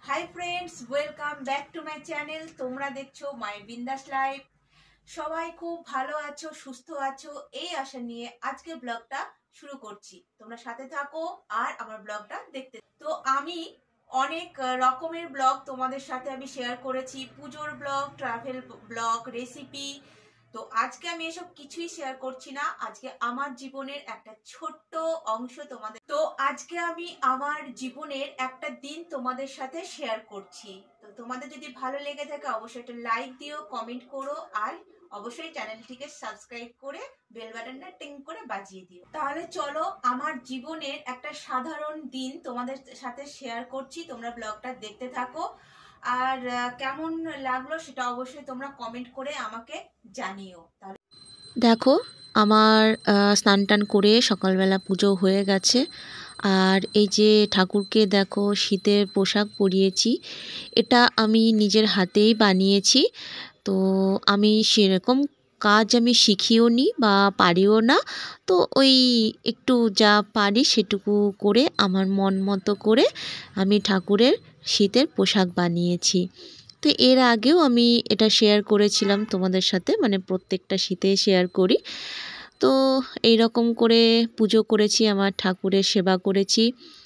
High friends, welcome back to my channel. তোমরা দেখছো মাই বিন্দাস লাইফ। সবাই খুব ভালো আছো, সুস্থ আছো, এই আশা নিয়ে আজকে ব্লগটা শুরু করছি। তোমরা সাথে থাকো আর আমার ব্লগটা দেখতে। তো আমি অনেক রকমের ব্লগ তোমাদের সাথে আমি শেয়ার করেছি, পুজোর ব্লগ, ট্রাভেল ব্লগ, রেসিপি। তো আজকে আমি এসব কিছুই শেয়ার করছি না। আজকে আমার জীবনের একটা ছোট্ট অংশ তোমাদের, তো আজকে আমি আমার জীবনের একটা দিন তোমাদের সাথে শেয়ার করছি। তো তোমাদের যদি ভালো লেগে থাকে অবশ্যই একটা লাইক দিও, কমেন্ট করো, আর অবশ্যই চ্যানেলটিকে সাবস্ক্রাইব করে বেল বাটনটা টিং করে বাজিয়ে দিও। তাহলে চলো, আমার জীবনের একটা সাধারণ দিন তোমাদের সাথে শেয়ার করছি। তোমরা ব্লগটা দেখতে থাকো, আর কেমন লাগলো সেটা অবশ্যই তোমরা কমেন্ট করে আমাকে জানিও। তাহলে দেখো, আমার স্নান টান করে সকালবেলা পুজো হয়ে গেছে। আর এই যে ঠাকুরকে দেখো শীতের পোশাক পরিয়েছি, এটা আমি নিজের হাতেই বানিয়েছি। তো আমি সেরকম কাজ আমি শিখিও নি বা পারিও না। তো ওই একটু যা পারি সেটুকু করে আমার মন মতো করে আমি ঠাকুরের শীতের পোশাক বানিয়েছি। তো এর আগেও আমি এটা শেয়ার করেছিলাম তোমাদের সাথে, মানে প্রত্যেকটা শীতে শেয়ার করি। তো এই রকম করে পুজো করেছি, আমার ঠাকুরের সেবা করেছি।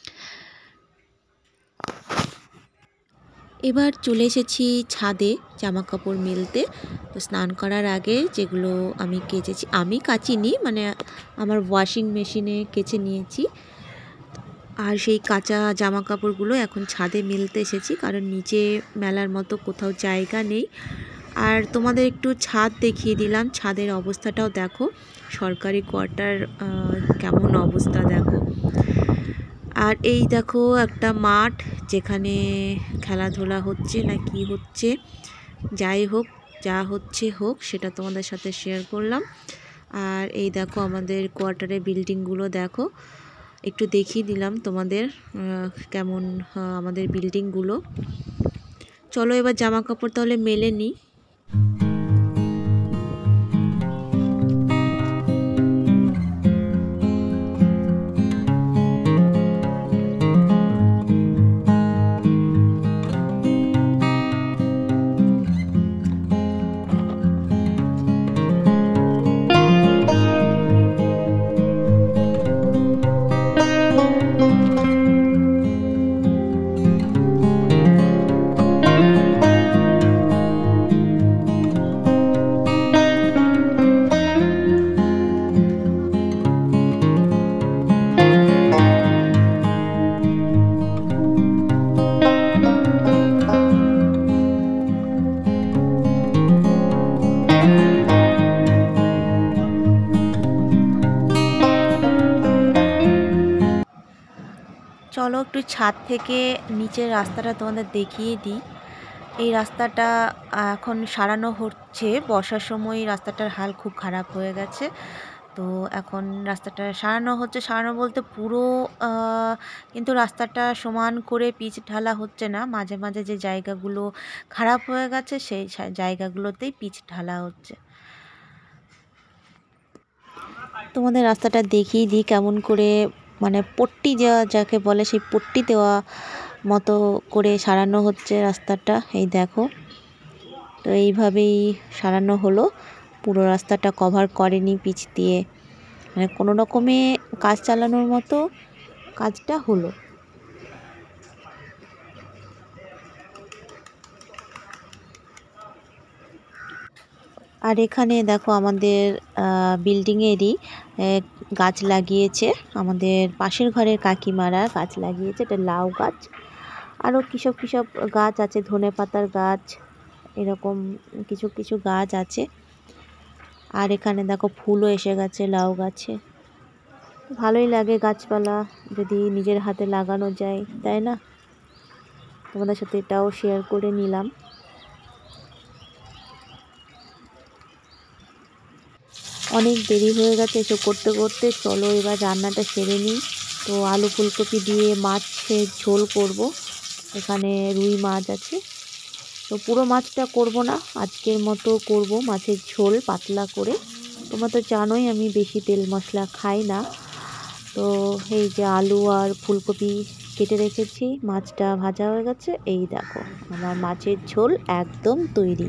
এবার চলে এসেছি ছাদে জামা কাপড় মেলতে। তো স্নান করার আগে যেগুলো আমি কেচেছি, আমি কাচিনি, মানে আমার ওয়াশিং মেশিনে কেচে নিয়েছি। আর সেই কাঁচা জামা কাপড়গুলো এখন ছাদে মেলতে এসেছি, কারণ নিচে মেলার মতো কোথাও জায়গা নেই। আর তোমাদের একটু ছাদ দেখিয়ে দিলাম, ছাদের অবস্থাটাও দেখো, সরকারি কোয়ার্টার কেমন অবস্থা দেখো। আর এই দেখো একটা মাঠ, যেখানে খেলাধুলা হচ্ছে না কি হচ্ছে, যাই হোক, যা হচ্ছে হোক, সেটা তোমাদের সাথে শেয়ার করলাম। আর এই দেখো আমাদের কোয়ার্টারের বিল্ডিংগুলো দেখো, একটু দেখিয়ে দিলাম তোমাদের কেমন আমাদের বিল্ডিংগুলো। চলো এবার জামা কাপড় তাহলে মেলে নিই। চলো একটু ছাদ থেকে নিচের রাস্তাটা তোমাদের দেখিয়ে দিই। এই রাস্তাটা এখন সারানো হচ্ছে, বর্ষার সময় রাস্তাটার হাল খুব খারাপ হয়ে গেছে। তো এখন রাস্তাটা সারানো হচ্ছে, সারানো বলতে পুরো কিন্তু রাস্তাটা সমান করে পিচ ঢালা হচ্ছে না, মাঝে মাঝে যে জায়গাগুলো খারাপ হয়ে গেছে সেই জায়গাগুলোতেই পিচ ঢালা হচ্ছে। তোমাদের রাস্তাটা দেখিয়ে দিই কেমন করে, মানে পট্টি যাকে বলে সেই পট্টি দেওয়া মতো করে সারানো হচ্ছে রাস্তাটা। এই দেখো, তো এইভাবেই সারানো হলো, পুরো রাস্তাটা কভার করেনি পিচ দিয়ে, মানে কোনো রকমে কাজ চালানোর মতো কাজটা হলো। আর এখানে দেখো আমাদের বিল্ডিংয়েরই গাছ লাগিয়েছে, আমাদের পাশের ঘরের কাকিমারা গাছ লাগিয়েছে, এটা লাউ গাছ, আরও কিসব কিসব গাছ আছে, ধনেপাতার গাছ, এরকম কিছু কিছু গাছ আছে। আর এখানে দেখো ফুলও এসে গেছে লাউ গাছে। ভালোই লাগে গাছপালা যদি নিজের হাতে লাগানো যায়, তাই না? তোমাদের সাথে এটাও শেয়ার করে নিলাম। অনেক দেরি হয়ে গেছে এসব করতে করতে, চলো এবার রান্নাটা সেরে নিই। তো আলু ফুলকপি দিয়ে মাছের ঝোল করব, এখানে রুই মাছ আছে। তো পুরো মাছটা করব না, আজকের মতো করব মাছের ঝোল পাতলা করে। তোমরা তো জানোই আমি বেশি তেল মশলা খাই না। তো এই যে আলু আর ফুলকপি কেটে রেখেছি, মাছটা ভাজা হয়ে গেছে। এই দেখো আমার মাছের ঝোল একদম তৈরি।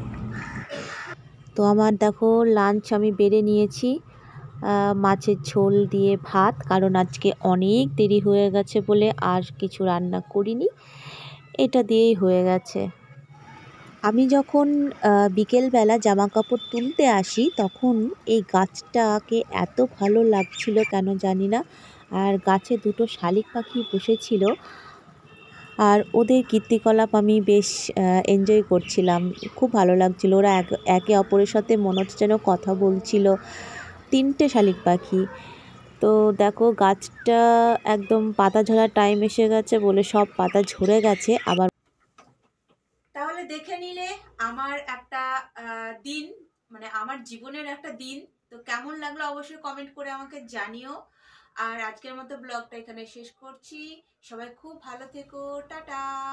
তো আমার দেখো লাঞ্চ আমি বেড়ে নিয়েছি, মাছের ঝোল দিয়ে ভাত, কারণ আজকে অনেক দেরি হয়ে গেছে বলে আর কিছু রান্না করিনি, এটা দিয়েই হয়ে গেছে। আমি যখন বিকেলবেলা জামা কাপড় তুলতে আসি তখন এই গাছটাকে এত ভালো লাগছিল কেন জানি না, আর গাছে দুটো শালিক পাখি বসেছিল, আর ওদের কীর্তিকলাপ আমি বেশ এনজয় করছিলাম, খুব ভালো লাগছিল। ওরা একে অপরের সাথে মনে হচ্ছে যেন কথা বলছিল, তিনটে শালিক পাখি। তো দেখো গাছটা একদম পাতা ঝরার টাইম এসে গেছে বলে সব পাতা ঝরে গেছে আবার। তাহলে দেখে নিলে আমার একটা দিন, মানে আমার জীবনের একটা দিন। তো কেমন লাগলো অবশ্যই কমেন্ট করে আমাকে জানিও। আর আজকের মতো ব্লগটা এখানে শেষ করছি। সবাই খুব ভালো থেকো, টাটা।